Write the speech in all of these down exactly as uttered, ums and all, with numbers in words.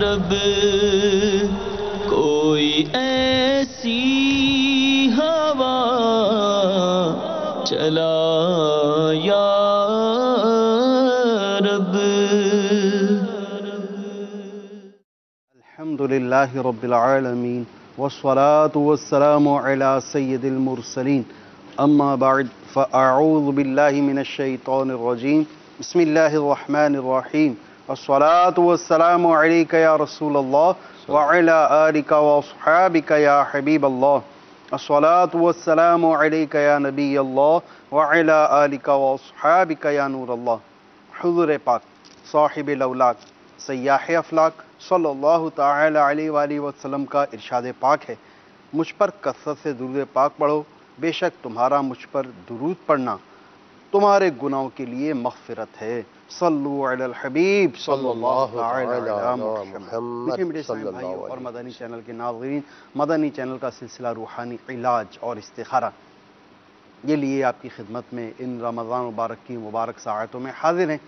رب کوئی ایسی ہوا چلا یا رب. الحمد للہ رب العالمین والصلاة والسلام علی سید المرسلین اما بعد فاعوذ باللہ من الشیطان الرجیم بسم اللہ الرحمن الرحیم والصلاة والسلام علیک یا رسول اللہ وعلی آلک واصحابک یا حبیب اللہ الصلاة والسلام علیک یا نبی اللہ وعلی آلک واصحابک یا نور اللہ. حضور پاک صاحب الاولاق سیاح افلاق صلی اللہ تعالی علیہ وآلہ وسلم کا ارشاد پاک ہے، مجھ پر کثرت سے درود پاک پڑھو، بے شک تمہارا مجھ پر درود پڑھنا تمہارے گناہوں کے لیے مغفرت ہے. صلو علی الحبیب صلی اللہ تعالی علی محمد. میٹھے میٹھے اسلامی بھائیوں اور مدنی چینل کے ناظرین، مدنی چینل کا سلسلہ روحانی علاج اور استخارہ یہ لیے آپ کی خدمت میں ان رمضان مبارک کی مبارک ساعتوں میں حاضر ہیں.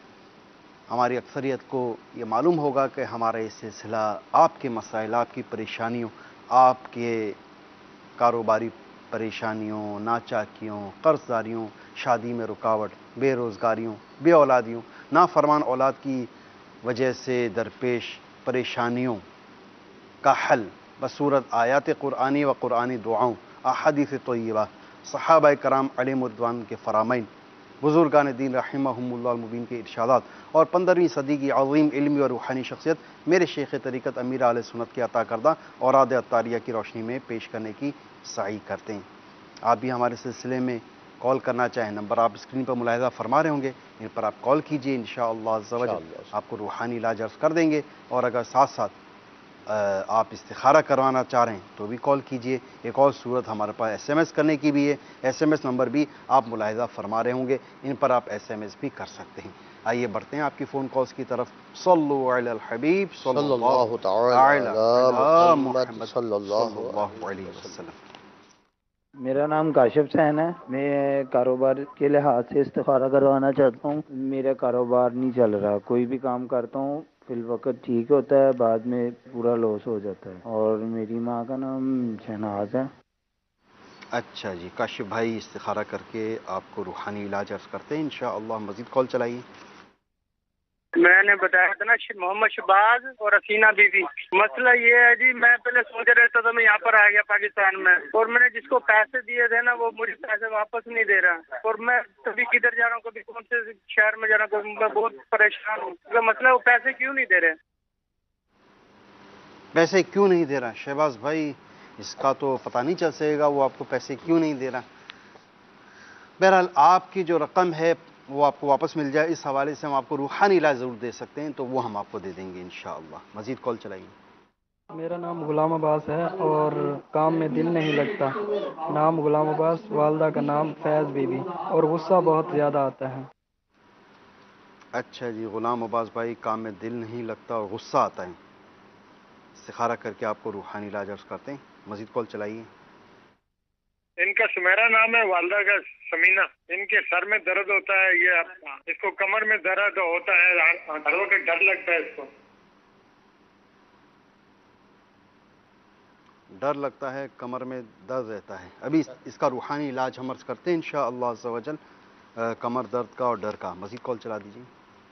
ہماری اکثریت کو یہ معلوم ہوگا کہ ہمارا یہ سلسلہ آپ کے مسائل، آپ کی پریشانیوں، آپ کے کاروباری پریشانیوں، ناچاکیوں، قرض داریوں، شادی میں رکاوٹ، بے روزگاریوں، بے اولادیوں، نافرمان اولاد کی وجہ سے درپیش پریشانیوں کا حل بصورت آیات قرآنی و قرآنی دعاؤں، احادیث طیبہ، صحابہ کرام علیہم رضوان کے فرامین، بزرگان دین رحمہم اللہ المبین کے ارشادات اور پندرہویں صدی کی عظیم علمی اور روحانی شخصیت میرے شیخ طریقت امیر اہل سنت کے عطا کردہ اوراد عطاریہ کی روشنی میں پیش کرنے کی سعی کرتے ہیں. آپ بھی ہمارے سلسلے میں کال کرنا چاہیں، نمبر آپ اسکرین پر ملاحظہ فرما رہے ہوں گے، ان پر آپ کال کیجئے، انشاءاللہ عز و جل آپ کو روحانی علاج عرض کر دیں گے. اور اگر ساتھ ساتھ آپ استخارہ کروانا چاہ رہے ہیں تو بھی کال کیجئے. ایک اور صورت ہمارے پاس ایس ایم ایس کرنے کی بھی ہے، ایس ایم ایس نمبر بھی آپ ملاحظہ فرما رہے ہوں گے، ان پر آپ ایس ایم ایس بھی کر سکتے ہیں. آئیے بڑھتے ہیں آپ کی فون کالز کی طرف. صلو علی الحبیب صلی اللہ تعالی علی محمد صلی اللہ علیہ وسلم. میرا نام کاشف حسین ہے. میں کاروبار کے لحاظ سے استخارہ کروانا چاہتا ہوں. میرا کاروبار نہیں چل رہا، کوئی بھی کام کرتا ہوں فی الوقت ٹھیک ہوتا ہے، بعد میں پورا لاس ہو جاتا ہے. اور میری ماں کا نام شہناز ہے. اچھا جی کاشف بھائی، استخارہ کر کے آپ کو روحانی علاج عرض کرتے ہیں انشاءاللہ. مزید کال چلائیے. میں نے بتایا تھا نا محمد شہباز اور حسینہ بی بی. مسئلہ یہ ہے جی، میں پہلے سوچ رہتا تھا میں یہاں پر آ گیا پاکستان میں، اور میں نے جس کو پیسے دیے تھے نا وہ مجھے پیسے واپس نہیں دے رہا، اور میں کبھی کدھر جا رہا ہوں، کبھی کون سے شہر میں جا رہا ہوں، میں بہت پریشان ہوں. مسئلہ وہ پیسے کیوں نہیں دے رہے؟ پیسے کیوں نہیں دے رہا شہباز بھائی؟ اس کا تو پتہ نہیں چل سکے گا وہ آپ کو پیسے کیوں نہیں دے رہا. بہرحال آپ کی جو رقم ہے وہ آپ کو واپس مل جائے، اس حوالے سے ہم آپ کو روحانی علاج ضرور دے سکتے ہیں، تو وہ ہم آپ کو دے دیں گے انشاءاللہ. مزید کال چلائیے. میرا نام غلام عباس ہے اور کام میں دل نہیں لگتا. نام غلام عباس، والدہ کا نام فیض بی بی، اور غصہ بہت زیادہ آتا ہے. اچھا جی غلام عباس بھائی، کام میں دل نہیں لگتا اور غصہ آتا ہے. استخارہ کر کے آپ کو روحانی علاج عرض کرتے ہیں. مزید کال چلائیے. ان کا سمیرا نام ہے، والدہ کا سمینہ. ان کے سر میں درد ہوتا ہے، یہ اس کو کمر میں درد ہوتا ہے، ہر وقت ڈر لگتا ہے اس کو. ڈر لگتا ہے، کمر میں درد رہتا ہے. ابھی اس کا روحانی علاج ہم عرض کرتے ہیں انشاءاللہ عز و جل، کمر درد کا اور ڈر کا. مزید کال چلا دیجیے.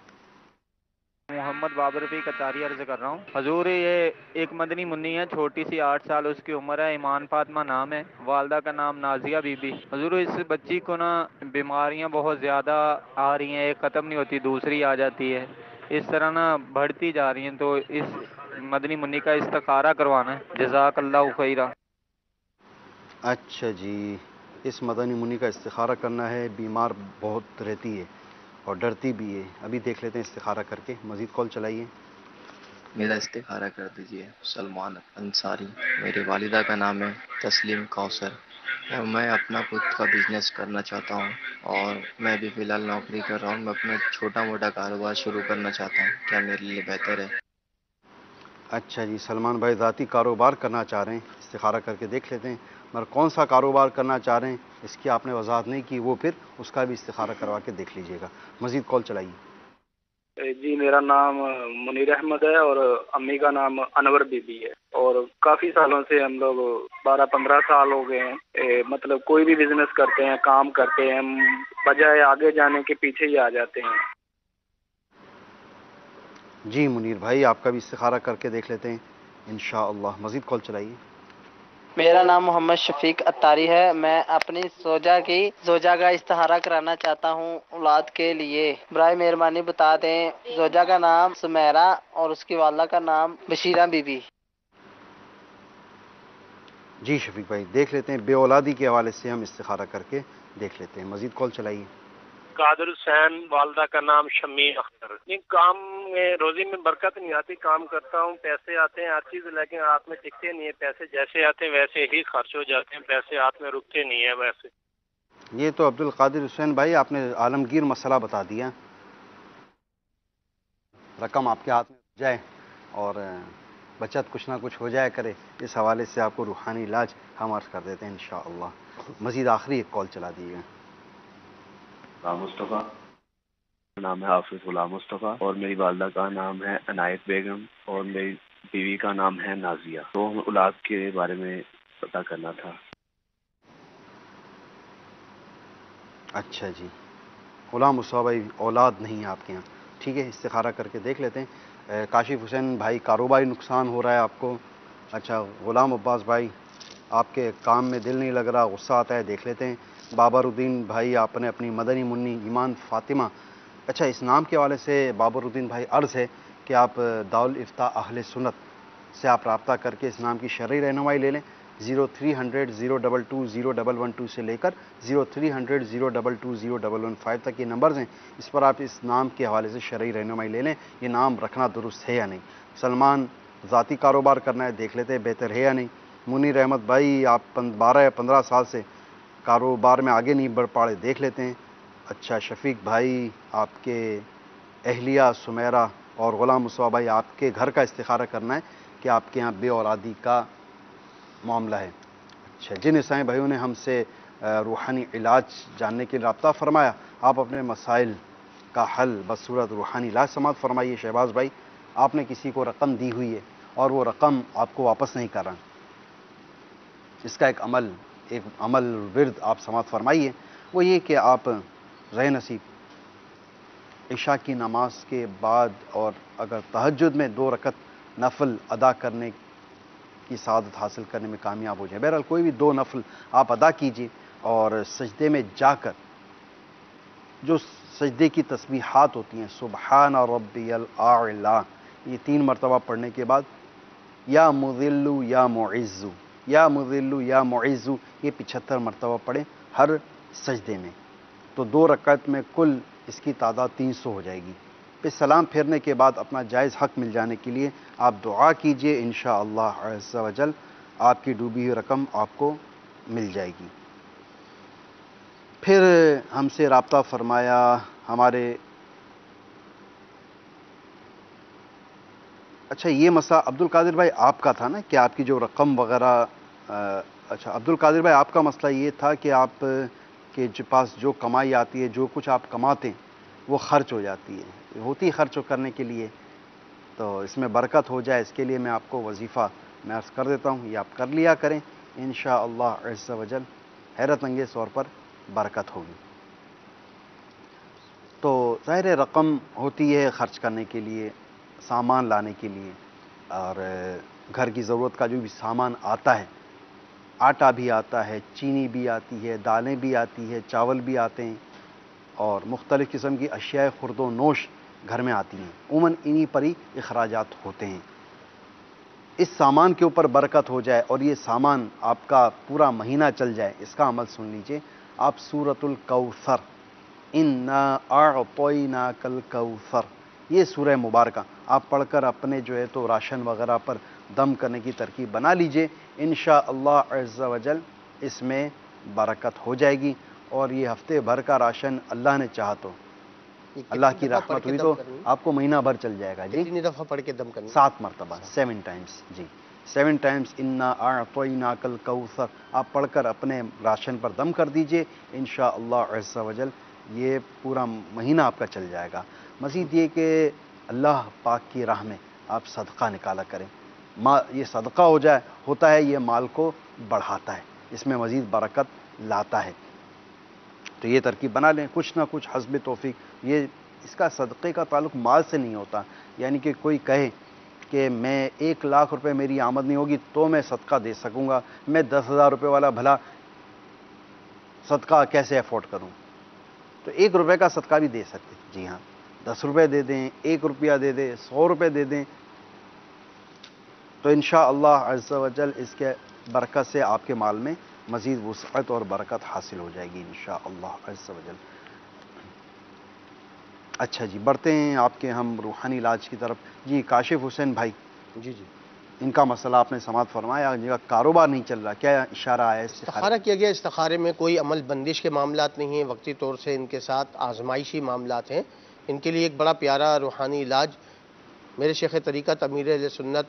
محمد بابر بھی قطاری عرض کر رہا ہوں. حضور یہ ایک مدنی منی ہے، چھوٹی سی، آٹھ سال اس کی عمر ہے، ایمان فاطمہ نام ہے، والدہ کا نام نازیہ بی بی. حضور اس بچی کو نا بیماریاں بہت زیادہ آ رہی ہیں، ایک ختم نہیں ہوتی دوسری آ جاتی ہے، اس طرح نا بڑھتی جا رہی ہیں، تو اس مدنی منی کا استخارہ کروانا ہے. جزاک اللہ خیرہ. اچھا جی، اس مدنی منی کا استخارہ کرنا ہے. بیمار بہت رہتی ہے اور ڈرتی بھی ہے. ابھی دیکھ لیتے ہیں استخارہ کر کے. مزید کال چلائیے. میرا استخارہ کر دیجیے. سلمان انصاری، میری والدہ کا نام ہے تسلیم کوثر، اور میں اپنا خود کا بزنس کرنا چاہتا ہوں، اور میں بھی فی الحال نوکری کر رہا ہوں. میں اپنا چھوٹا موٹا کاروبار شروع کرنا چاہتا ہوں، کیا میرے لیے بہتر ہے؟ اچھا جی سلمان بھائی ذاتی کاروبار کرنا چاہ رہے ہیں. استخارہ کر کے دیکھ لیتے ہیں، مگر کون سا کاروبار کرنا چاہ رہے ہیں اس کی آپ نے وضاحت نہیں کی، وہ پھر اس کا بھی استخارہ کروا کے دیکھ لیجئے گا. مزید کال چلائیے. جی میرا نام منیر احمد ہے اور امی کا نام انور بی بی ہے، اور کافی سالوں سے ہم لوگ بارہ پندرہ سال ہو گئے ہیں، اے، مطلب کوئی بھی بزنس کرتے ہیں، کام کرتے ہیں، ہم بجائے آگے جانے کے پیچھے ہی آ جاتے ہیں۔ جی منیر بھائی آپ کا بھی استخارہ کر کے دیکھ لیتے ہیں انشاءاللہ۔ مزید کال چلائیے۔ میرا نام محمد شفیق اتاری ہے، میں اپنی زوجہ کی زوجہ کا استخارہ کرانا چاہتا ہوں اولاد کے لیے، برائے مہربانی بتا دیں۔ زوجہ کا نام سمیرہ اور اس کی والدہ کا نام بشیرہ بی بی۔ جی شفیق بھائی دیکھ لیتے ہیں، بے اولادی کے حوالے سے ہم استخارہ کر کے دیکھ لیتے ہیں۔ مزید کال چلائیے۔ قادر حسین، والدہ کا نام شمی اختر۔ نہیں، کام میں روزی میں برکت نہیں آتی، کام کرتا ہوں، پیسے آتے ہیں ہر چیز، لیکن ہاتھ میں ٹکتے نہیں ہیں پیسے، جیسے آتے ہیں ویسے ہی خرچ ہو جاتے ہیں، پیسے ہاتھ میں رکتے نہیں ہیں ویسے۔ یہ تو عبد القادر حسین بھائی آپ نے عالمگیر مسئلہ بتا دیا، رقم آپ کے ہاتھ میں جائے اور بچت کچھ نہ کچھ ہو جائے کرے، اس حوالے سے آپ کو روحانی علاج ہم عرض کر دیتے ہیں انشاءاللہ۔ مزید آخری ایک کال چلا دیے گا۔ غلام مصطفیٰ، نام ہے حافظ غلام مصطفیٰ، اور میری والدہ کا نام ہے عنایت بیگم اور میری بیوی کا نام ہے نازیہ۔ تو اولاد کے بارے میں پتہ کرنا تھا۔ اچھا جی، غلام مصطفیٰ بھائی اولاد نہیں ہے آپ کے یہاں، ٹھیک ہے، استخارہ کر کے دیکھ لیتے ہیں۔ کاشف حسین بھائی کاروباری نقصان ہو رہا ہے آپ کو، اچھا غلام عباس بھائی آپ کے کام میں دل نہیں لگ رہا، غصہ آتا ہے، دیکھ لیتے ہیں۔ بابر الدین بھائی آپ نے اپنی مدنی منی ایمان فاطمہ، اچھا اس نام کے حوالے سے بابر الدین بھائی عرض ہے کہ آپ دارالافتاء اہل سنت سے آپ رابطہ کر کے اس نام کی شرعی رہنمائی لے لیں۔ Zero three hundred zero double two zero double one two سے لے کر zero three hundred zero double two zero double one five تک یہ نمبرز ہیں، اس پر آپ اس نام کے حوالے سے شرعی رہنمائی لے لیں، یہ نام رکھنا درست ہے یا نہیں۔ سلمان ذاتی کاروبار کرنا ہے، دیکھ لیتے ہیں بہتر ہے یا نہیں۔ منیر احمد بھائی آپ بارہ یا پندرہ سال سے کاروبار میں آگے نہیں بڑھ پاڑے، دیکھ لیتے ہیں۔ اچھا شفیق بھائی آپ کے اہلیہ سمیرہ اور غلام مصطفیٰ بھائی آپ کے گھر کا استخارہ کرنا ہے کہ آپ کے یہاں بے اولادی کا معاملہ ہے۔ اچھا جن عیسائی بھائیوں نے ہم سے روحانی علاج جاننے کے لیے رابطہ فرمایا، آپ اپنے مسائل کا حل بصورت روحانی علاج سماعت فرمائیے۔ شہباز بھائی آپ نے کسی کو رقم دی ہوئی ہے اور وہ رقم آپ کو واپس نہیں کر رہا، اس کا ایک عمل ایک عمل ورد آپ سماعت فرمائیے، وہ یہ کہ آپ رہ نصیب عشاء کی نماز کے بعد اور اگر تہجد میں دو رکعت نفل ادا کرنے کی سعادت حاصل کرنے میں کامیاب ہو جائے، بہرحال کوئی بھی دو نفل آپ ادا کیجیے اور سجدے میں جا کر جو سجدے کی تسبیحات ہوتی ہیں، سبحان ربی الاعلی، یہ تین مرتبہ پڑھنے کے بعد یا مذل یا معز، یا مذل یا معز، یہ پچہتر مرتبہ پڑھیں ہر سجدے میں، تو دو رکعت میں کل اس کی تعداد تین سو ہو جائے گی۔ پھر سلام پھیرنے کے بعد اپنا جائز حق مل جانے کے لیے آپ دعا کیجئے، انشاءاللہ عز و جل آپ کی ڈوبی ہوئی رقم آپ کو مل جائے گی۔ پھر ہم سے رابطہ فرمایا ہمارے، اچھا یہ مسئلہ عبد القادر بھائی آپ کا تھا نا کہ آپ کی جو رقم وغیرہ، اچھا عبد القادر بھائی آپ کا مسئلہ یہ تھا کہ آپ کے پاس جو کمائی آتی ہے، جو کچھ آپ کماتے ہیں وہ خرچ ہو جاتی ہے، ہوتی خرچ کرنے کے لیے، تو اس میں برکت ہو جائے اس کے لیے میں آپ کو وظیفہ میں عرض کر دیتا ہوں، یہ آپ کر لیا کریں، انشاءاللہ عز و جل حیرت انگیز طور پر برکت ہوگی۔ تو ظاہر رقم ہوتی ہے خرچ کرنے کے لیے، سامان لانے کے لیے، اور گھر کی ضرورت کا جو بھی سامان آتا ہے، آٹا بھی آتا ہے، چینی بھی آتی ہے، دالیں بھی آتی ہے، چاول بھی آتے ہیں، اور مختلف قسم کی اشیاء خرد و نوش گھر میں آتی ہیں، عموماً انہی پر ہی اخراجات ہوتے ہیں۔ اس سامان کے اوپر برکت ہو جائے اور یہ سامان آپ کا پورا مہینہ چل جائے، اس کا عمل سن لیجئے۔ آپ سورۃ الکوثر، انا اعطیناک الکوثر، یہ سورہ مبارکہ آپ پڑھ کر اپنے جو ہے تو راشن وغیرہ پر دم کرنے کی ترکیب بنا لیجئے، انشاءاللہ عز و جل اس میں برکت ہو جائے گی، اور یہ ہفتے بھر کا راشن اللہ نے چاہا تو، اللہ کی رحمت ہوئی تو آپ کو مہینہ بھر چل جائے گا۔ جی کتنی دفعہ پڑھ کے دم کرنا؟ سات مرتبہ، سیون ٹائمز، جی سیون ٹائمز انا اعطیناک الکوثر آپ پڑھ کر اپنے راشن پر دم کر دیجئے، انشاءاللہ عز و جل یہ پورا مہینہ آپ کا چل جائے گا۔ مزید یہ کہ اللہ پاک کی راہ میں آپ صدقہ نکالا کریں. ماں یہ صدقہ ہو جائے ہوتا ہے یہ مال کو بڑھاتا ہے, اس میں مزید برکت لاتا ہے. تو یہ ترکیب بنا لیں کچھ نہ کچھ حسب توفیق. یہ اس کا صدقے کا تعلق مال سے نہیں ہوتا, یعنی کہ کوئی کہے کہ میں ایک لاکھ روپے میری آمدنی ہوگی تو میں صدقہ دے سکوں گا, میں دس ہزار روپے والا بھلا صدقہ کیسے افورڈ کروں. تو ایک روپے کا صدقہ بھی دے سکتے, جی ہاں, دس روپے دے دیں, ایک روپیہ دے دیں, سو روپے دے دیں, تو انشاءاللہ عز و جل اس کے برکت سے آپ کے مال میں مزید وسعت اور برکت حاصل ہو جائے گی انشاءاللہ عز و جل. اچھا جی, بڑھتے ہیں آپ کے ہم روحانی علاج کی طرف. جی کاشف حسین بھائی, جی جی ان کا مسئلہ آپ نے سماعت فرمایا, ان کا کاروبار نہیں چل رہا, کیا اشارہ آیا ہے؟ استخارہ کیا گیا. استخارے میں کوئی عمل بندش کے معاملات نہیں ہیں, وقتی طور سے ان کے ساتھ آزمائشی معاملات ہیں. ان کے لیے ایک بڑا پیارا روحانی علاج میرے شیخ طریقت امیر اہل سنت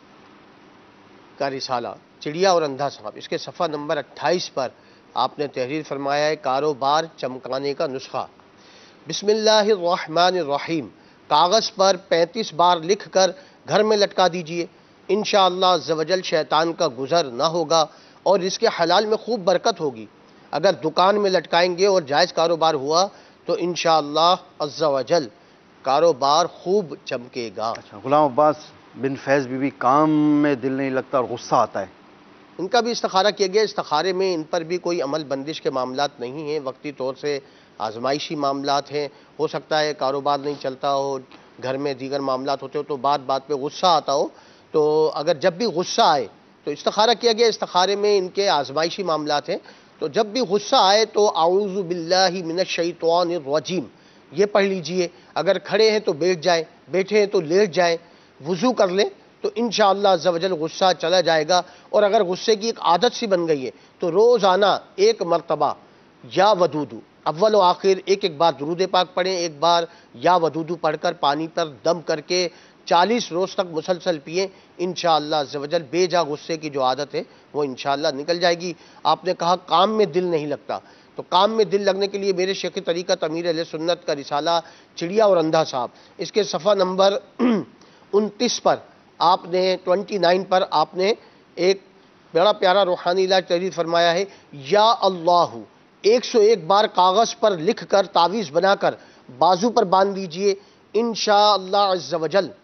کا رسالہ چڑیا اور اندھا صاحب, اس کے صفحہ نمبر اٹھائیس پر آپ نے تحریر فرمایا ہے کاروبار چمکانے کا نسخہ. بسم اللہ الرحمن الرحیم. کاغذ پر پینتیس بار لکھ کر گھر میں لٹکا دیجئے, انشاءاللہ عز و جل شیطان کا گزر نہ ہوگا اور اس کے حلال میں خوب برکت ہوگی. اگر دکان میں لٹکائیں گے اور جائز کاروبار ہوا تو انشاءاللہ عز و جل کاروبار خوب چمکے گا. اچھا, غلام عباس بن فیض بی بی کام میں دل نہیں لگتا اور غصہ آتا ہے, ان کا بھی استخارہ کیا گیا. استخارے میں ان پر بھی کوئی عمل بندش کے معاملات نہیں ہیں, وقتی طور سے آزمائشی معاملات ہیں. ہو سکتا ہے کاروبار نہیں چلتا ہو, گھر میں دیگر معاملات ہوتے ہو تو بات بات پہ غصہ آتا ہو. تو اگر جب بھی غصہ آئے تو استخارہ کیا گیا. استخارے میں ان کے آزمائشی معاملات ہیں, تو جب بھی غصہ آئے تو اعوذ باللہ من الشیطان الرجیم یہ پڑھ لیجئے. اگر کھڑے ہیں تو بیٹھ جائیں, بیٹھے ہیں تو لیٹ جائیں, وضو کر لیں تو انشاءاللہ عز و جل غصہ چلا جائے گا. اور اگر غصے کی ایک عادت سی بن گئی ہے تو روزانہ ایک مرتبہ یا ودودو, اول و آخر ایک ایک بار درود پاک پڑھیں, ایک بار یا ودودو پڑھ کر پانی پر دم کر کے چالیس روز تک مسلسل پئیں. انشاءاللہ عز و جل بے جا غصے کی جو عادت ہے وہ انشاءاللہ نکل جائے گی. آپ نے کہا کام میں دل نہیں لگتا, تو کام میں دل لگنے کے لیے میرے شیخ طریقت امیر اہل سنت کا رسالہ چڑیا اور اندھا صاحب, اس کے صفحہ نمبر انتیس پر آپ نے ٹوئنٹی نائن پر آپ نے ایک بڑا پیارا روحانی علاج تحریر فرمایا ہے. یا اللہ ایک سو ایک بار کاغذ پر لکھ کر تعویذ بنا کر بازو پر باندھ دیجئے, انشاءاللہ عز و جل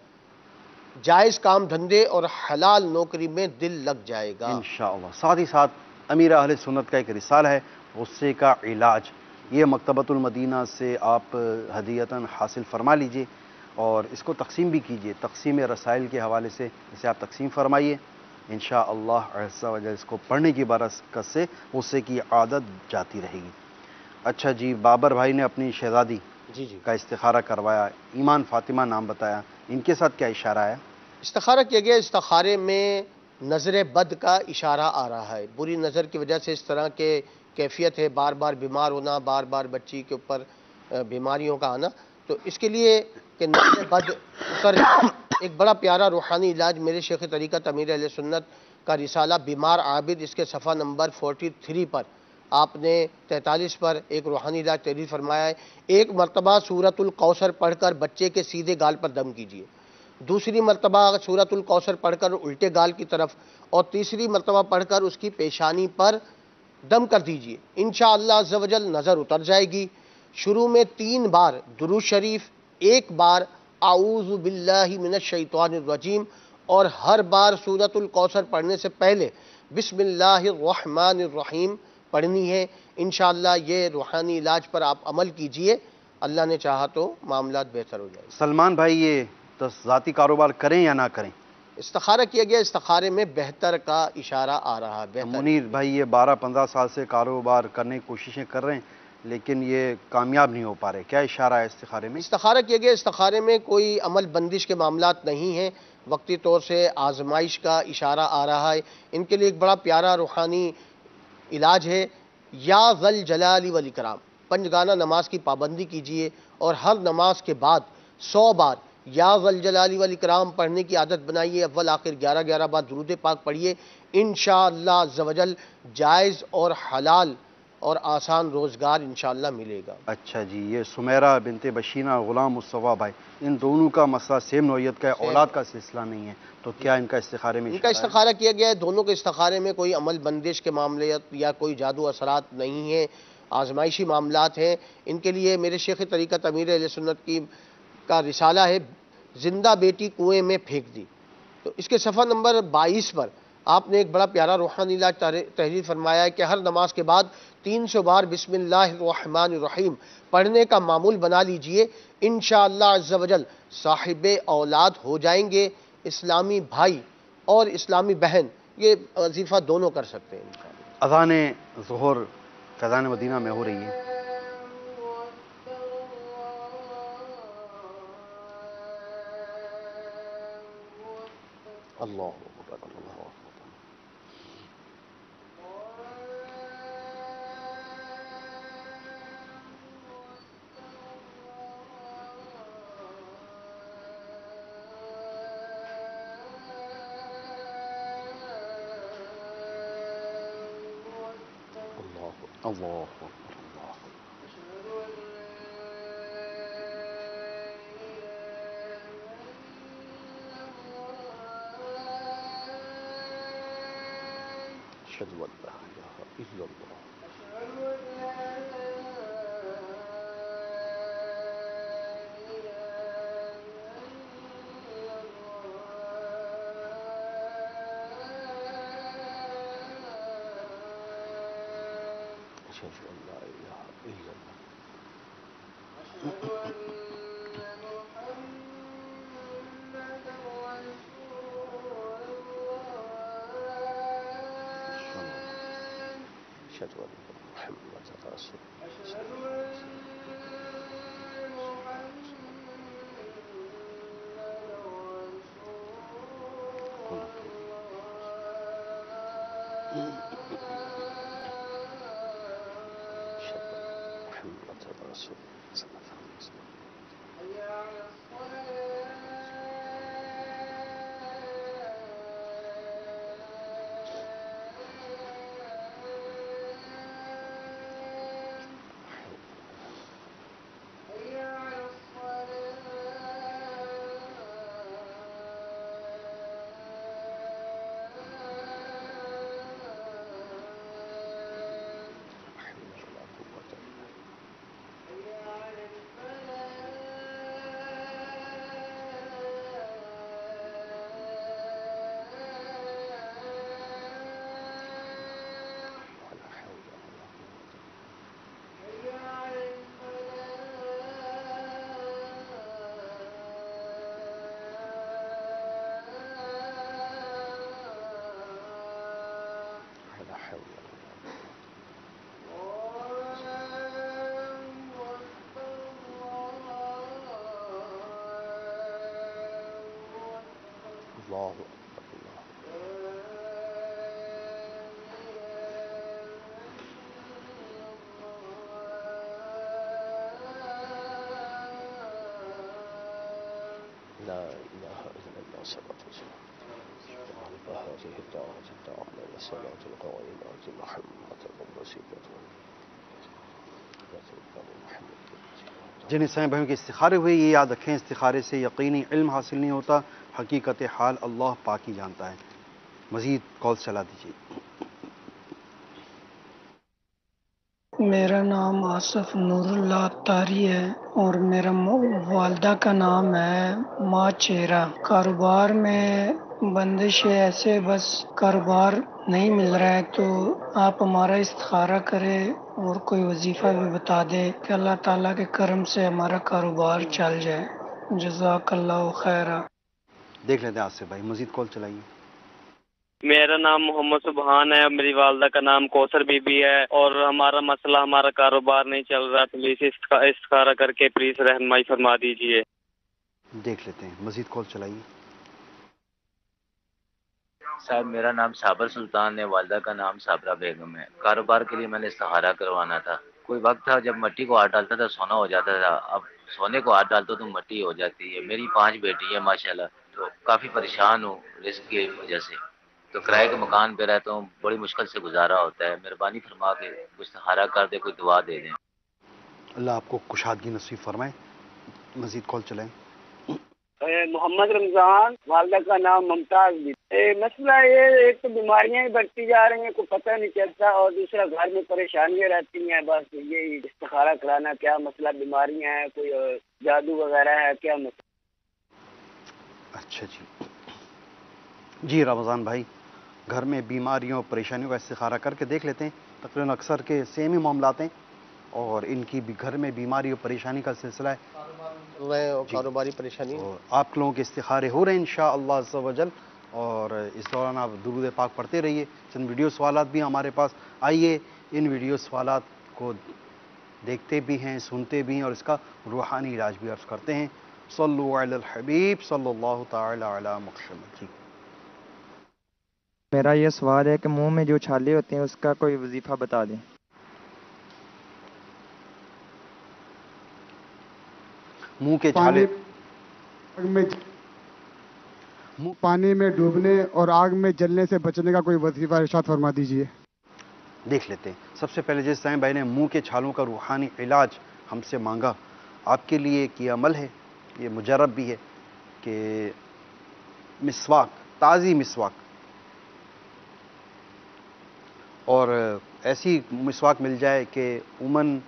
جائز کام دھندے اور حلال نوکری میں دل لگ جائے گا انشاءاللہ. ساتھ ہی ساتھ امیر اہل سنت کا ایک رسالہ ہے غصے کا علاج, یہ مکتبۃ المدینہ سے آپ ہدیتاً حاصل فرما لیجئے اور اس کو تقسیم بھی کیجئے. تقسیم رسائل کے حوالے سے اسے آپ تقسیم فرمائیے, انشاءاللہ عز و جل اس کو پڑھنے کی برکت سے غصے کی عادت جاتی رہے گی. اچھا جی, بابر بھائی نے اپنی شہزادی جی جی کا استخارہ کروایا, ایمان فاطمہ نام بتایا, ان کے ساتھ کیا اشارہ ہے؟ استخارہ کیا گیا. استخارے میں نظر بد کا اشارہ آ رہا ہے. بری نظر کی وجہ سے اس طرح کے کیفیت ہے, بار بار بیمار ہونا, بار بار بچی کے اوپر بیماریوں کا آنا. تو اس کے لیے کہ نظر بد اتر ایک بڑا پیارا روحانی علاج میرے شیخ طریقت امیر اہل سنت کا رسالہ بیمار عابد, اس کے صفحہ نمبر فورٹی تھری پر آپ نے تینتالیس پر ایک روحانی علاج تحریر فرمایا ہے. ایک مرتبہ سورۃ الکوثر پڑھ کر بچے کے سیدھے گال پر دم کیجیے, دوسری مرتبہ سورۃ الکوثر پڑھ کر الٹے گال کی طرف, اور تیسری مرتبہ پڑھ کر اس کی پیشانی پر دم کر دیجیے. انشاءاللہ عز و جل نظر اتر جائے گی. شروع میں تین بار درود شریف, ایک بار اعوذ باللہ من الشیطان الرجیم, اور ہر بار سورۃ الکوثر پڑھنے سے پہلے بسم اللہ الرحمن الرحیم پڑھنی ہے. انشاءاللہ یہ روحانی علاج پر آپ عمل کیجئے, اللہ نے چاہا تو معاملات بہتر ہو جائے. سلمان بھائی, یہ ذاتی کاروبار کریں یا نہ کریں؟ استخارہ کیا گیا. استخارے میں بہتر کا اشارہ آ رہا ہے. منیر بھائی, یہ بارہ پندرہ سال سے کاروبار کرنے کی کوششیں کر رہے ہیں لیکن یہ کامیاب نہیں ہو پا رہے, کیا اشارہ ہے استخارے میں؟ استخارہ کیا گیا. استخارے میں کوئی عمل بندش کے معاملات نہیں ہیں, وقتی طور سے آزمائش کا اشارہ آ رہا ہے. ان کے لیے ایک بڑا پیارا روحانی علاج ہے. یا ذل جلال والاکرام, پنج گانہ نماز کی پابندی کیجئے اور ہر نماز کے بعد سو بار یا ذل جلال والاکرام پڑھنے کی عادت بنائیے. اول آخر گیارہ گیارہ بار درود پاک پڑھیے. انشاءاللہ عز و جل جائز اور حلال اور آسان روزگار انشاءاللہ ملے گا۔ اچھا جی، یہ سمیرہ بنت بشینہ، غلام مصطفیٰ بھائی، ان دونوں کا مسئلہ سیم نوعیت کا ہے، اولاد کا سلسلہ نہیں ہے، تو کیا ان کا استخارے میں ان کا استخارہ کیا گیا ہے؟ دونوں کے استخارے میں کوئی عمل بندش کے معاملات یا کوئی جادو اثرات نہیں ہیں، آزمائشی معاملات ہیں۔ ان کے لیے میرے شیخ طریقت امیر اہل سنت کی کا رسالہ ہے زندہ بیٹی کنویں میں پھینک دی، تو اس کے صفحہ نمبر بائیس پر آپ نے ایک بڑا پیارا روحانی علاج تحریر فرمایا ہے کہ ہر نماز کے بعد تین سو بار بسم اللہ الرحمن الرحیم پڑھنے کا معمول بنا لیجئے، انشاءاللہ عز و جل صاحب اولاد ہو جائیں گے۔ اسلامی بھائی اور اسلامی بہن یہ وظیفہ دونوں کر سکتے ہیں انشاءاللہ۔ اذان ظہر فیضان مدینہ میں ہو رہی ہے۔ اللہ اکبر، اللہ اکبر۔ اللہ اکبر، اللہ اشہد ان لا الہ الا اللہ۔ اشہد ان لا الہ الا اللہ۔ اشہد ان محمد رسول اللہ لا الہ الا اللہ صلوات وسلام هذه الدعوة التامة والصلاة القائمة محمد الوسيلة جن اسلامی بہنوں کے استخارے ہوئے یہ یاد رکھیں، استخارے سے یقینی علم حاصل نہیں ہوتا، حقیقت حال اللہ پاک ہی جانتا ہے۔ مزید کال چلا دیجیے۔ میرا نام آصف نور اللہ اتاری ہے اور میرا والدہ کا نام ہے ماں چہرہ۔ کاروبار میں بندش ہے، ایسے بس کاروبار نہیں مل رہا ہے، تو آپ ہمارا استخارہ کرے اور کوئی وظیفہ بھی بتا دے کہ اللہ تعالیٰ کے کرم سے ہمارا کاروبار چل جائے۔ جزاک اللہ خیرہ۔ دیکھ لیتے ہیں آصف بھائی، مزید کال چلائیے۔ میرا نام محمد سبحان ہے، میری والدہ کا نام کوثر بی بی ہے، اور ہمارا مسئلہ ہمارا کاروبار نہیں چل رہا، پلیز استخارہ کر کے پلیز رہنمائی فرما دیجیے۔ دیکھ لیتے ہیں، مزید کال چلائیے۔ صاحب میرا نام صابر سلطان ہے، والدہ کا نام صابرہ بیگم ہے۔ کاروبار کے لیے میں نے استخارہ کروانا تھا۔ کوئی وقت تھا جب مٹی کو ہاتھ ڈالتا تھا سونا ہو جاتا تھا، اب سونے کو ہاتھ ڈالتا تو مٹی ہو جاتی ہے۔ میری پانچ بیٹی ہے ماشاءاللہ، تو کافی پریشان ہوں رزق کی وجہ سے۔ تو کرائے کے مکان پہ رہتا ہوں، بڑی مشکل سے گزارا ہوتا ہے، مہربانی فرما کے کچھ سہارا کر دے، کوئی دعا دے دیں۔ اللہ آپ کو کشادگی نصیب فرمائے۔ مزید کال چلائیں۔ محمد رمضان، والدہ کا نام ممتاز بھی۔ مسئلہ یہ ایک تو بیماریاں ہی بڑھتی جا رہی ہیں، کوئی پتہ نہیں چلتا، اور دوسرا گھر میں پریشانیاں رہتی ہیں، بس یہی استخارہ کرانا، کیا مسئلہ، بیماریاں ہیں، کوئی جادو وغیرہ ہے، کیا مسئلہ؟ اچھا جی جی رمضان بھائی، گھر میں بیماریوں اور پریشانیوں کا استخارہ کر کے دیکھ لیتے ہیں، تقریباً اکثر کے سیم ہی معاملات ہیں، اور ان کی بھی گھر میں بیماری اور پریشانی کا سلسلہ ہے، کاروباری پریشانی، آپ لوگوں کے استخارے ہو رہے ہیں انشاءاللہ عز و جل، اور اس دوران آپ درود پاک پڑھتے رہیے۔ چند ویڈیو سوالات بھی ہمارے پاس، آئیے ان ویڈیو سوالات کو دیکھتے بھی ہیں، سنتے بھی ہیں، اور اس کا روحانی علاج بھی عرض کرتے ہیں۔ صلو علی الحبیب صلی اللہ تعالی علی محمد۔ جی میرا یہ سوال ہے کہ منہ میں جو چھالے ہوتے ہیں اس کا کوئی وظیفہ بتا دیں۔ منہ کے چھالے، پانی میں ڈوبنے اور آگ میں جلنے سے بچنے کا کوئی وظیفہ ارشاد فرما دیجئے۔ دیکھ لیتے ہیں۔ سب سے پہلے جس سائیں بھائی نے منہ کے چھالوں کا روحانی علاج ہم سے مانگا، آپ کے لیے ایک یہ عمل ہے، یہ مجرب بھی ہے، کہ مسواک، تازی مسواک، اور ایسی مسواک مل جائے کہ عموماً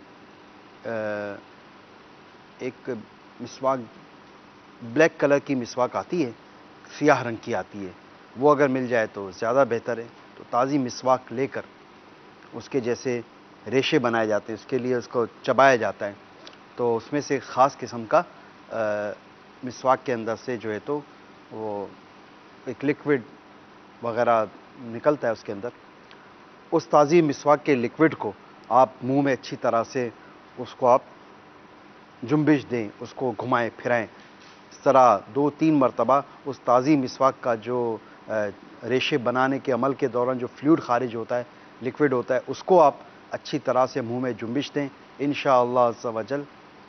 ایک مسواک بلیک کلر کی مسواک آتی ہے، سیاہ رنگ کی آتی ہے، وہ اگر مل جائے تو زیادہ بہتر ہے۔ تو تازی مسواک لے کر اس کے جیسے ریشے بنائے جاتے ہیں، اس کے لیے اس کو چبایا جاتا ہے، تو اس میں سے ایک خاص قسم کا مسواک کے اندر سے جو ہے تو وہ ایک لکوڈ وغیرہ نکلتا ہے اس کے اندر، اس تازی مسواک کے لکوڈ کو آپ منہ میں اچھی طرح سے اس کو آپ جنبش دیں، اس کو گھمائیں پھرائیں، اس طرح دو تین مرتبہ اس تازی مسواک کا جو ریشے بنانے کے عمل کے دوران جو فلوئڈ خارج ہوتا ہے، لکوڈ ہوتا ہے، اس کو آپ اچھی طرح سے منہ میں جنبش دیں۔ انشاءاللہ عز و جل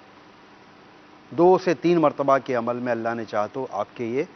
دو سے تین مرتبہ کے عمل میں اللہ نے چاہا تو آپ کے یہ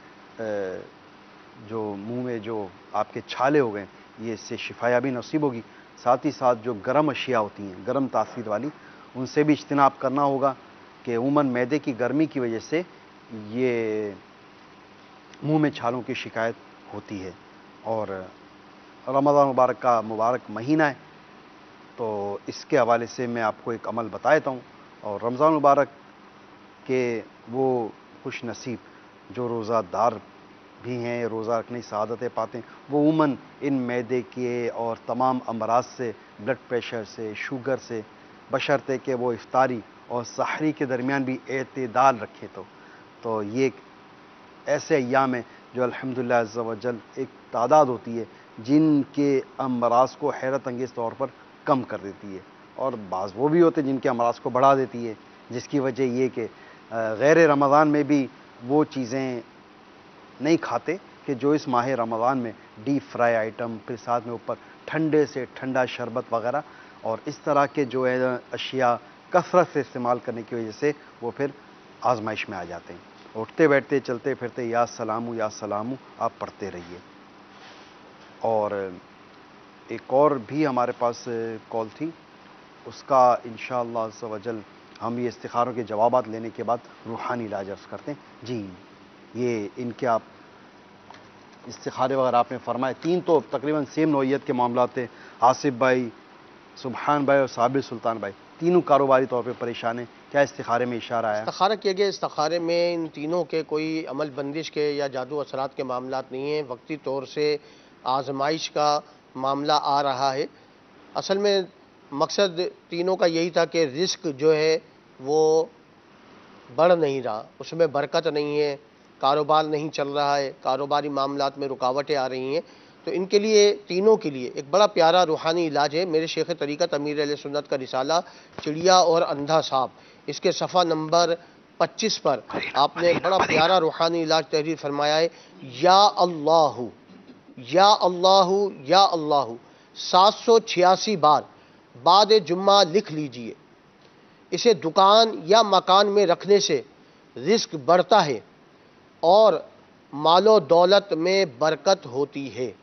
جو منہ میں جو آپ کے چھالے ہو گئے، یہ اس سے شفایابی نصیب ہوگی۔ ساتھ ہی ساتھ جو گرم اشیاء ہوتی ہیں، گرم تاثیر والی، ان سے بھی اجتناب کرنا ہوگا، کہ عموماً معدے کی گرمی کی وجہ سے یہ منہ میں چھالوں کی شکایت ہوتی ہے، اور رمضان مبارک کا مبارک مہینہ ہے، تو اس کے حوالے سے میں آپ کو ایک عمل بتا دیتا ہوں۔ اور رمضان مبارک کے وہ خوش نصیب جو روزہ دار بھی ہیں، روزہ رکھنے کی سعادتیں پاتے ہیں، وہ عموماً ان معدے کے اور تمام امراض سے، بلڈ پریشر سے، شوگر سے، بشرطے کہ وہ افطاری اور سحری کے درمیان بھی اعتدال رکھے، تو تو یہ ایک ایسے ایام ہیں جو الحمدللہ عز و جل ایک تعداد ہوتی ہے جن کے امراض کو حیرت انگیز طور پر کم کر دیتی ہے، اور بعض وہ بھی ہوتے ہیں جن کے امراض کو بڑھا دیتی ہے، جس کی وجہ یہ کہ غیر رمضان میں بھی وہ چیزیں نہیں کھاتے کہ جو اس ماہ رمضان میں ڈیپ فرائی آئٹم، پھر ساتھ میں اوپر ٹھنڈے سے ٹھنڈا شربت وغیرہ، اور اس طرح کے جو ہے اشیاء کثرت سے استعمال کرنے کی وجہ سے وہ پھر آزمائش میں آ جاتے ہیں۔ اٹھتے بیٹھتے چلتے پھرتے یا سلامو یا سلامو آپ پڑھتے رہیے۔ اور ایک اور بھی ہمارے پاس کال تھی، اس کا انشاءاللہ عز و جل ہم یہ استخاروں کے جوابات لینے کے بعد روحانی علاج عرض کرتے ہیں۔ جی یہ ان کے آپ استخارے وغیرہ آپ نے فرمائے، تین تو تقریباً سیم نوعیت کے معاملات تھے، آصف بھائی، سبحان بھائی اور صابر سلطان بھائی، تینوں کاروباری طور پہ پریشان ہیں، کیا استخارے میں اشارہ آیا؟ استخارہ کیا گیا، استخارے میں ان تینوں کے کوئی عمل بندش کے یا جادو اثرات کے معاملات نہیں ہیں، وقتی طور سے آزمائش کا معاملہ آ رہا ہے۔ اصل میں مقصد تینوں کا یہی تھا کہ رزق جو ہے وہ بڑھ نہیں رہا، اس میں برکت نہیں ہے، کاروبار نہیں چل رہا ہے، کاروباری معاملات میں رکاوٹیں آ رہی ہیں، تو ان کے لیے، تینوں کے لیے ایک بڑا پیارا روحانی علاج ہے۔ میرے شیخ طریقت امیر اہل سنت کا رسالہ چڑیا اور اندھا صاحب، اس کے صفحہ نمبر پچیس پر آپ نے بڑا پیارا روحانی علاج تحریر فرمایا ہے، یا اللہ یا اللہ یا اللہ سات سو چھیاسی بار بعد جمعہ لکھ لیجئے۔ اسے دکان یا مکان میں رکھنے سے رزق بڑھتا ہے اور مال و دولت میں برکت ہوتی ہے۔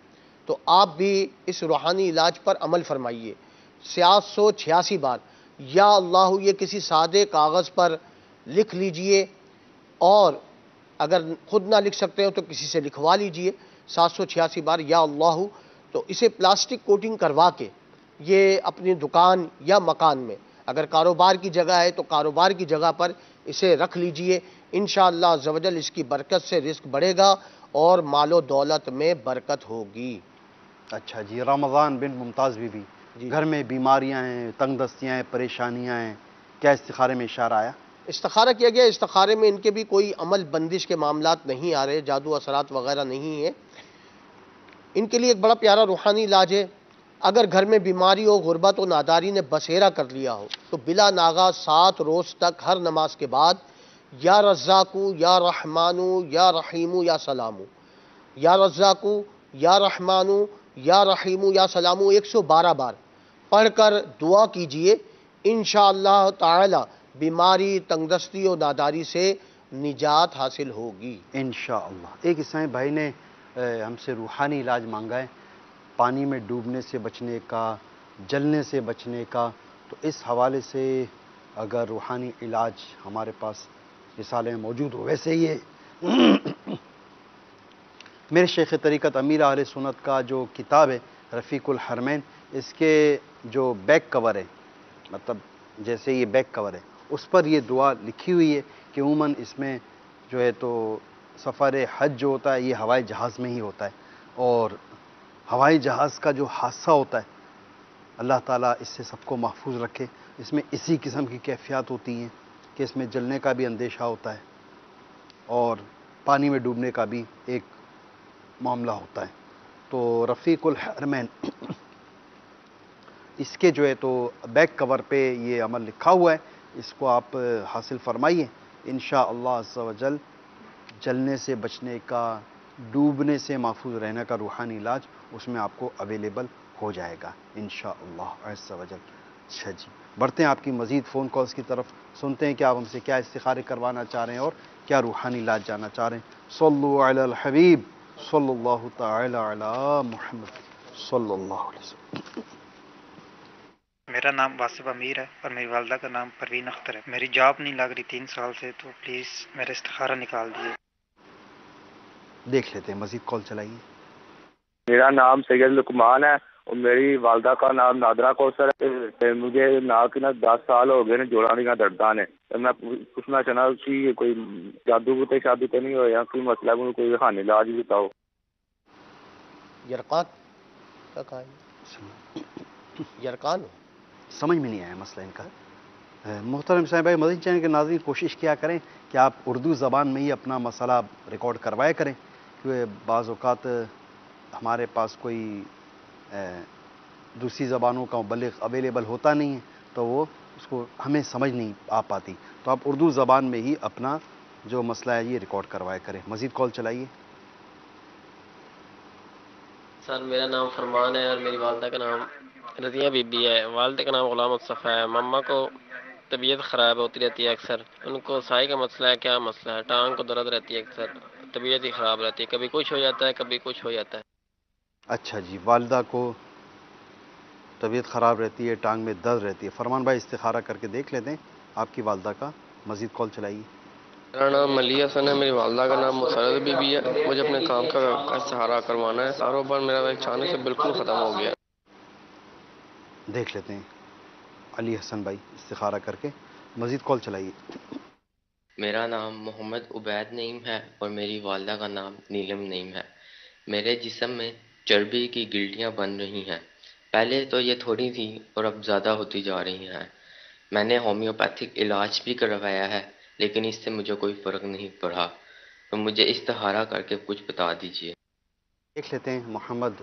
تو آپ بھی اس روحانی علاج پر عمل فرمائیے. سات سو چھیاسی بار یا اللہ یہ کسی سادے کاغذ پر لکھ لیجئے، اور اگر خود نہ لکھ سکتے ہو تو کسی سے لکھوا لیجئے سات سو چھیاسی بار یا اللہ. تو اسے پلاسٹک کوٹنگ کروا کے یہ اپنی دکان یا مکان میں، اگر کاروبار کی جگہ ہے تو کاروبار کی جگہ پر اسے رکھ لیجئے. انشاءاللہ عز و جل اس کی برکت سے رزق بڑھے گا اور مال و دولت میں برکت ہوگی. اچھا جی، رمضان بن ممتاز بی بی، گھر میں بیماریاں ہیں، تنگ دستیاں ہیں، پریشانیاں ہیں، کیا استخارے میں اشارہ آیا؟ استخارہ کیا گیا. استخارے میں ان کے بھی کوئی عمل بندش کے معاملات نہیں آ رہے، جادو اثرات وغیرہ نہیں ہیں. ان کے لیے ایک بڑا پیارا روحانی علاج ہے. اگر گھر میں بیماری ہو، غربت و ناداری نے بسیرا کر لیا ہو، تو بلا ناغا سات روز تک ہر نماز کے بعد یا رزاقو یا رحمانو یا رحیمو یا سلامو، یا رزاقو یا رحمانو یا رحیمو یا سلامو ایک سو بارہ بار پڑھ کر دعا کیجئے. انشاءاللہ تعالی بیماری، تنگ دستی و ناداری سے نجات حاصل ہوگی انشاءاللہ. ایک عیسائی بھائی نے ہم سے روحانی علاج مانگا ہے، پانی میں ڈوبنے سے بچنے کا، جلنے سے بچنے کا. تو اس حوالے سے اگر روحانی علاج ہمارے پاس رسالے میں موجود ہو. ویسے یہ میرے شیخ طریقت امیر اہل سنت کا جو کتاب ہے رفیق الحرمین، اس کے جو بیک کور ہے، مطلب جیسے یہ بیک کور ہے، اس پر یہ دعا لکھی ہوئی ہے کہ عموماً اس میں جو ہے تو سفر حج جو ہوتا ہے یہ ہوائی جہاز میں ہی ہوتا ہے، اور ہوائی جہاز کا جو حادثہ ہوتا ہے اللہ تعالیٰ اس سے سب کو محفوظ رکھے. اس میں اسی قسم کی کیفیات ہوتی ہیں کہ اس میں جلنے کا بھی اندیشہ ہوتا ہے اور پانی میں ڈوبنے کا بھی ایک معاملہ ہوتا ہے. تو رفیق الحرمین اس کے جو ہے تو بیک کور پہ یہ عمل لکھا ہوا ہے، اس کو آپ حاصل فرمائیے. انشاءاللہ عز و جل جلنے سے بچنے کا، ڈوبنے سے محفوظ رہنے کا روحانی علاج اس میں آپ کو اویلیبل ہو جائے گا انشاءاللہ عز و جل. اچھا جی، بڑھتے ہیں آپ کی مزید فون کالز کی طرف، سنتے ہیں کہ آپ ہم سے کیا استخارے کروانا چاہ رہے ہیں اور کیا روحانی علاج جاننا چاہ رہے ہیں. صلو علی الحبیب صلی اللہ تعالی علی محمد صلی اللہ علیہ وسلم. میرا نام واسف امیر ہے اور میری والدہ کا نام پروین اختر ہے. میری جاب نہیں لگ رہی تین سال سے، تو پلیز میرا استخارہ نکال دیجیے. دیکھ لیتے ہیں، مزید کال چلائیے. میرا نام سید لقمان ہے اور میری والدہ کا نام نادرہ کوثر ہے. مجھے ناک نا دس سال ہو گئے جوڑا دیا درداں نے. میں پوچھنا چاہنا کہ کوئی جادو بوتے شادی تو نہیں ہو یا کوئی مسئلہ، کوئی روحانی علاج بھی بتاؤ. یرقان کا کہا ہے؟ یرقان سمجھ میں نہیں آیا مسئلہ ان کا. محترم صاحب بھائی، مدنی چینل کے ناظرین کوشش کیا کریں کہ آپ اردو زبان میں ہی اپنا مسئلہ ریکارڈ کروایا کریں، کیونکہ بعض اوقات ہمارے پاس کوئی دوسری زبانوں کا مبلغ اویلیبل ہوتا نہیں ہے تو وہ اس کو ہمیں سمجھ نہیں آ پاتی. تو آپ اردو زبان میں ہی اپنا جو مسئلہ ہے یہ ریکارڈ کروایا کریں. مزید کال چلائیے. سر میرا نام فرمان ہے اور میری والدہ کا نام رضیہ بی بی ہے. والدہ کا نام غلام مصطفیٰ ہے. مما کو طبیعت خراب ہوتی رہتی ہے اکثر. ان کو سائے کا مسئلہ ہے. کیا مسئلہ ہے؟ ٹانگ کو درد رہتی ہے اکثر، طبیعت ہی خراب رہتی ہے، کبھی کچھ ہو جاتا ہے کبھی کچھ ہو جاتا ہے. اچھا جی، والدہ کو طبیعت خراب رہتی ہے، ٹانگ میں درد رہتی ہے. فرمان بھائی استخارہ کر کے دیکھ لیتے ہیں آپ کی والدہ کا. مزید کال چلائیے. میرا نام ملی حسن ہے. میری والدہ کا نام مسرت بی بی ہے. مجھے اپنے کام کا سہارا کروانا ہے. کاروبار میرا اچانک سے بالکل ختم ہو گیا. دیکھ لیتے ہیں علی حسن بھائی استخارہ کر کے. مزید کال چلائیے. میرا نام محمد عبید نعیم ہے اور میری والدہ کا نام نیلم نعیم ہے. میرے جسم میں چربی کی گلٹیاں بن رہی ہیں. پہلے تو یہ تھوڑی تھی اور اب زیادہ ہوتی جا رہی ہیں. میں نے ہومیوپیتھک علاج بھی کروایا ہے لیکن اس سے مجھے کوئی فرق نہیں پڑا. تو مجھے استخارہ کر کے کچھ بتا دیجئے. دیکھ لیتے ہیں محمد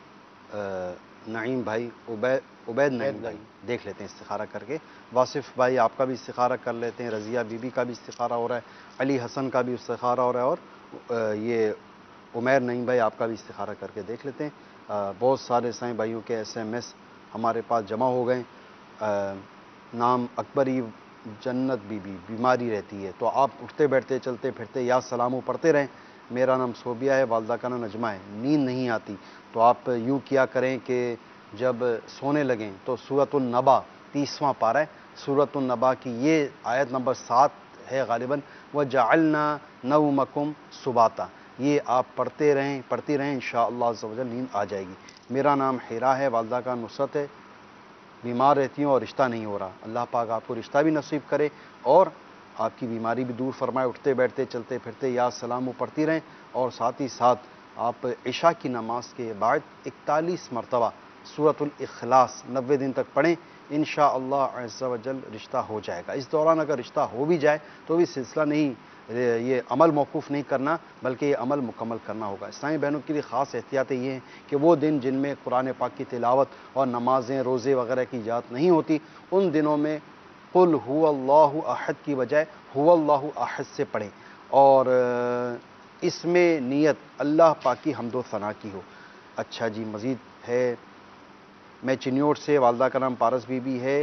نعیم بھائی، عبید نعیم بھائی دیکھ لیتے ہیں استخارہ کر کے. واصف بھائی آپ کا بھی استخارہ کر لیتے ہیں. رضیہ بی بی کا بھی استخارہ ہو رہا ہے. علی حسن کا بھی استخارہ ہو رہا ہے اور یہ عمیر نعیم بھائی آپ کا بھی استخارہ کر کے دیکھ لیتے ہیں. بہت سارے سائیں بھائیوں کے ایس ایم ایس ہمارے پاس جمع ہو گئے. نام اکبری جنت بی بی، بیماری رہتی ہے تو آپ اٹھتے بیٹھتے چلتے پھرتے یا سلامو پڑھتے رہیں. میرا نام صوبیہ ہے، والدہ کا نام نجمہ ہے، نیند نہیں آتی تو آپ یوں کیا کریں کہ جب سونے لگیں تو سورۃ النبا تیسواں پارہ ہے، سورۃ النبا کی یہ آیت نمبر سات ہے غالباً، وَجَعَلْنَا نَوْمَكُمْ سُبَاتًا، یہ آپ پڑھتے رہیں پڑھتی رہیں انشاءاللہ عز و جل نیند آ جائے گی۔ میرا نام حیرا ہے، والدہ کا نصرت ہے، بیمار رہتی ہوں اور رشتہ نہیں ہو رہا، اللہ پاک آپ کو رشتہ بھی نصیب کرے اور آپ کی بیماری بھی دور فرمائے، اٹھتے بیٹھتے چلتے پھرتے یا سلام و پڑھتی رہیں، اور ساتھ ہی ساتھ آپ عشاء کی نماز کے بعد اکتالیس مرتبہ سورۃ الاخلاص نوے دن تک پڑھیں، انشاءاللہ عز و جل رشتہ ہو جائے گا۔ اس دوران اگر رشتہ ہو بھی جائے تو بھی سلسلہ نہیں، یہ عمل موقوف نہیں کرنا بلکہ یہ عمل مکمل کرنا ہوگا۔ اسلامی بہنوں کے لیے خاص احتیاطیں یہ ہیں کہ وہ دن جن میں قرآن پاک کی تلاوت اور نمازیں روزے وغیرہ کی اجازت نہیں ہوتی، ان دنوں میں قل هو اللہ احد کی بجائے هو اللہ احد سے پڑھیں، اور اس میں نیت اللہ پاک کی حمد و ثنا کی ہو۔ اچھا جی، مزید ہے، میں چنیوٹ سے، والدہ کا نام پارس بی بی ہے۔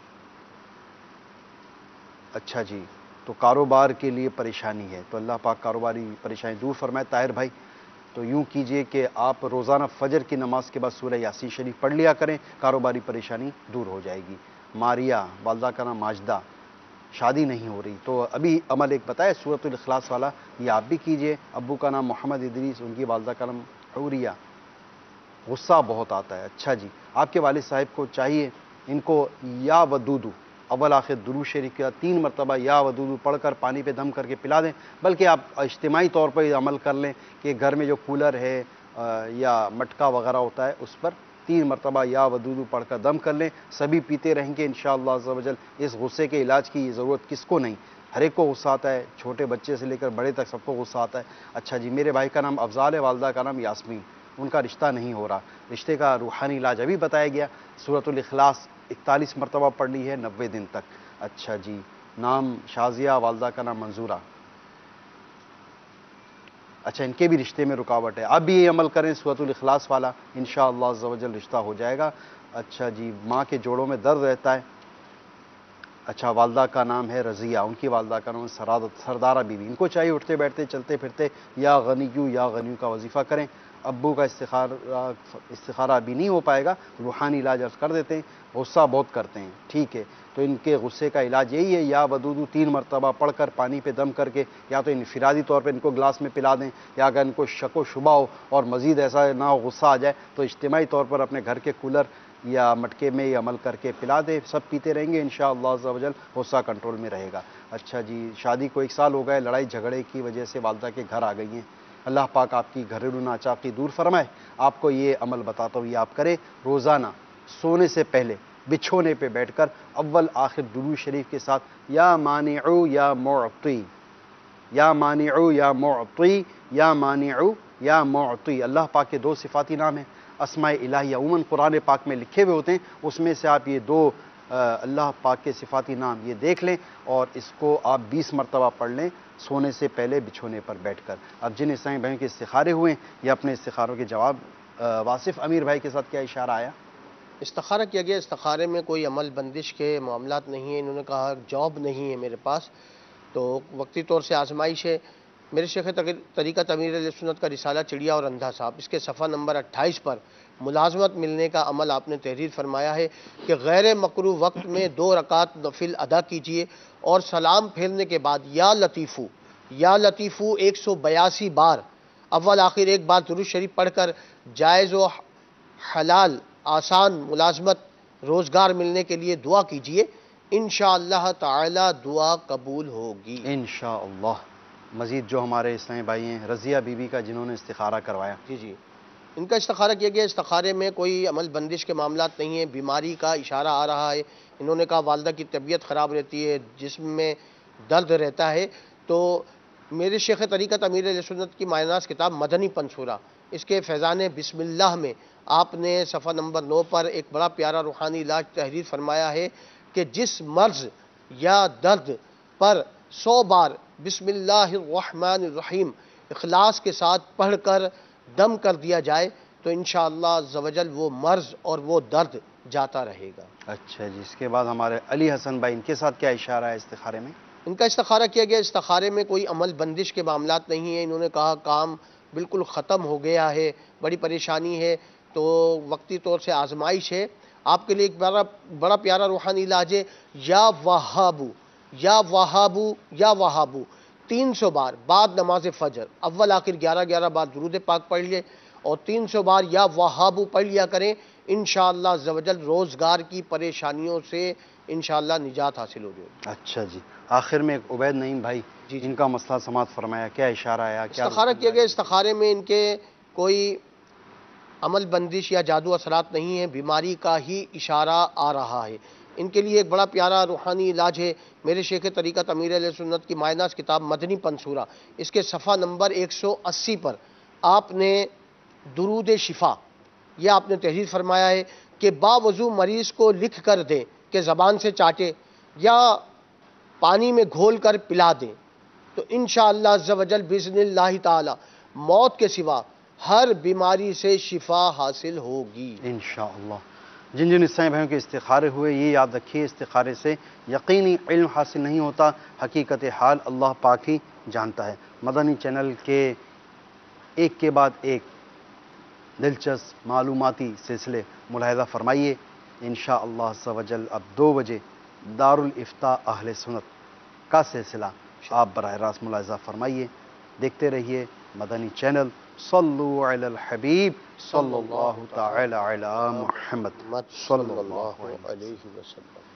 اچھا جی، تو کاروبار کے لیے پریشانی ہے تو اللہ پاک کاروباری پریشانی دور فرمائے۔ طاہر بھائی، تو یوں کیجئے کہ آپ روزانہ فجر کی نماز کے بعد سورہ یاسین شریف پڑھ لیا کریں، کاروباری پریشانی دور ہو جائے گی۔ ماریا، والدہ کا نام ماجدہ، شادی نہیں ہو رہی تو ابھی عمل ایک بتایا سورۃ الاخلاص والا، یہ آپ بھی کیجئے۔ ابو کا نام محمد ادریس، ان کی والدہ کا نام حوریہ، غصہ بہت آتا ہے۔ اچھا جی، آپ کے والد صاحب کو چاہیے ان کو یا ودودو اول آخر درود شریف کا تین مرتبہ یا ودودو پڑھ کر پانی پہ دم کر کے پلا دیں، بلکہ آپ اجتماعی طور پر یہ عمل کر لیں کہ گھر میں جو کولر ہے یا مٹکا وغیرہ ہوتا ہے اس پر تین مرتبہ یا ودودو پڑھ کر دم کر لیں، سبھی پیتے رہیں گے انشاءاللہ عز و جل۔ اس غصے کے علاج کی ضرورت کس کو نہیں، ہر ایک کو غصہ آتا ہے، چھوٹے بچے سے لے کر بڑے تک سب کو غصہ آتا ہے۔ اچھا جی، میرے بھائی کا نام افضال ہے، والدہ کا نام یاسمین، ان کا رشتہ نہیں ہو رہا، رشتے کا روحانی علاج ابھی بتایا گیا، سورۃ الاخلاص اکتالیس مرتبہ پڑھ لی ہے نوے دن تک۔ اچھا جی، نام شازیہ، والدہ کا نام منظورہ، اچھا ان کے بھی رشتے میں رکاوٹ ہے، آپ بھی یہ عمل کریں سورۃ الاخلاص والا، انشاءاللہ عز و جل رشتہ ہو جائے گا۔ اچھا جی، ماں کے جوڑوں میں درد رہتا ہے، اچھا والدہ کا نام ہے رضیہ، ان کی والدہ کا نام سردارہ بی بی، ان کو چاہیے اٹھتے بیٹھتے چلتے پھرتے یا غنیو یا غنیو کا وظیفہ کریں۔ ابو کا استخارہ استخارہ ابھی نہیں ہو پائے گا، روحانی علاج عرض کر دیتے ہیں، غصہ بہت کرتے ہیں، ٹھیک ہے، تو ان کے غصے کا علاج یہی ہے، یا ودودو تین مرتبہ پڑھ کر پانی پہ دم کر کے یا تو انفرادی طور پہ ان کو گلاس میں پلا دیں، یا اگر ان کو شک و شبہ ہو اور مزید ایسا نہ ہو غصہ آ جائے تو اجتماعی طور پر اپنے گھر کے کولر یا مٹکے میں یہ عمل کر کے پلا دیں، سب پیتے رہیں گے انشاءاللہ عز و جل، غصہ کنٹرول میں رہے گا۔ اچھا جی، شادی کو ایک سال ہو گئے، لڑائی جھگڑے کی وجہ سے والدہ کے گھر آ گئی ہیں، اللہ پاک آپ کی گھریلو ناچاقی دور فرمائے۔ آپ کو یہ عمل بتاتا ہوں، یہ آپ کریں، روزانہ سونے سے پہلے بچھونے پہ بیٹھ کر اول آخر درود شریف کے ساتھ یا مانعو یا معطی، یا مانعو یا معطی، یا مانعو یا معطی، اللہ پاک کے دو صفاتی نام ہیں، اسماء الہیہ عموماً قرآن پاک میں لکھے ہوئے ہوتے ہیں، اس میں سے آپ یہ دو اللہ پاک کے صفاتی نام یہ دیکھ لیں اور اس کو آپ بیس مرتبہ پڑھ لیں سونے سے پہلے بچھونے پر بیٹھ کر۔ اب جن اسلامی بہنوں کے استخارے ہوئے ہیں یا اپنے استخاروں کے جواب، واصف امیر بھائی کے ساتھ کیا اشارہ آیا؟ استخارہ کیا گیا، استخارے میں کوئی عمل بندش کے معاملات نہیں ہیں، انہوں نے کہا جاب نہیں ہے میرے پاس، تو وقتی طور سے آزمائش ہے۔ میرے شیخ طریقت امیر اہل سنت کا رسالہ چڑیا اور اندھا صاحب، اس کے صفحہ نمبر اٹھائیس پر ملازمت ملنے کا عمل آپ نے تحریر فرمایا ہے کہ غیر مکروہ وقت میں دو رکعت نفل ادا کیجئے اور سلام پھیرنے کے بعد یا لطیفو یا لطیفو ایک سو بیاسی بار اول آخر ایک بار درود شریف پڑھ کر جائز و حلال آسان ملازمت روزگار ملنے کے لیے دعا کیجئے، انشاءاللہ تعالی دعا قبول ہوگی انشاءاللہ۔ مزید جو ہمارے اسلامی بھائی ہیں، رضیہ بی بی کا جنہوں نے استخارہ کروایا، جی جی ان کا استخارہ کیا گیا، استخارے میں کوئی عمل بندش کے معاملات نہیں ہیں، بیماری کا اشارہ آ رہا ہے، انہوں نے کہا والدہ کی طبیعت خراب رہتی ہے، جسم میں درد رہتا ہے، تو میرے شیخ طریقت امیر اہل سنت کی مایناز کتاب مدنی پنصورہ، اس کے فیضان بسم اللہ میں آپ نے صفحہ نمبر نو پر ایک بڑا پیارا روحانی علاج تحریر فرمایا ہے کہ جس مرض یا درد پر سو بار بسم اللہ الرحمن الرحیم اخلاص کے ساتھ پڑھ کر دم کر دیا جائے تو انشاءاللہ عز و جل وہ مرض اور وہ درد جاتا رہے گا۔ اچھا جی، اس کے بعد ہمارے علی حسن بھائی، ان کے ساتھ کیا اشارہ ہے استخارے میں؟ ان کا استخارہ کیا گیا، استخارے میں کوئی عمل بندش کے معاملات نہیں ہیں، انہوں نے کہا کام بالکل ختم ہو گیا ہے، بڑی پریشانی ہے، تو وقتی طور سے آزمائش ہے، آپ کے لیے ایک بڑا بڑا پیارا روحانی علاج ہے، یا وہابو یا وہابو یا وہابو تین سو بار بعد نماز فجر، اول آخر گیارہ گیارہ بار درود پاک پڑھ لے اور تین سو بار یا وہابو پڑھ لیا کریں، انشاءاللہ عز و جل روزگار کی پریشانیوں سے انشاءاللہ نجات حاصل ہو جائے گی۔ اچھا جی، آخر میں ایک عبید نعیم بھائی جی ان کا مسئلہ سماعت فرمایا، کیا اشارہ آیا؟ کیا استخارہ کیا گیا، استخارے میں ان کے کوئی عمل بندش یا جادو اثرات نہیں ہیں، بیماری کا ہی اشارہ آ رہا ہے۔ ان کے لیے ایک بڑا پیارا روحانی علاج ہے، میرے شیخ طریقت امیر علیہ سنت کی مائے ناز کتاب مدنی پنصورہ، اس کے صفحہ نمبر ایک سو اسی پر آپ نے درود شفا یہ آپ نے تحریر فرمایا ہے کہ باوضو مریض کو لکھ کر دیں کہ زبان سے چاٹے یا پانی میں گھول کر پلا دیں، تو انشاءاللہ عز و جل باذن اللہ تعالی موت کے سوا ہر بیماری سے شفا حاصل ہوگی انشاءاللہ۔ جن جن عیسائی بھائیوں کے استخارے ہوئے یہ یاد رکھیے، استخارے سے یقینی علم حاصل نہیں ہوتا، حقیقت حال اللہ پاک ہی جانتا ہے۔ مدنی چینل کے ایک کے بعد ایک دلچسپ معلوماتی سلسلے ملاحظہ فرمائیے، انشاءاللہ عز و جل اب دو بجے دارالافتاء اہل سنت کا سلسلہ آپ براہ راست ملاحظہ فرمائیے، دیکھتے رہیے مدنی چینل۔ صلو علی الحبیب صلی اللہ تعالی علی محمد صلی اللہ علیہ وسلم۔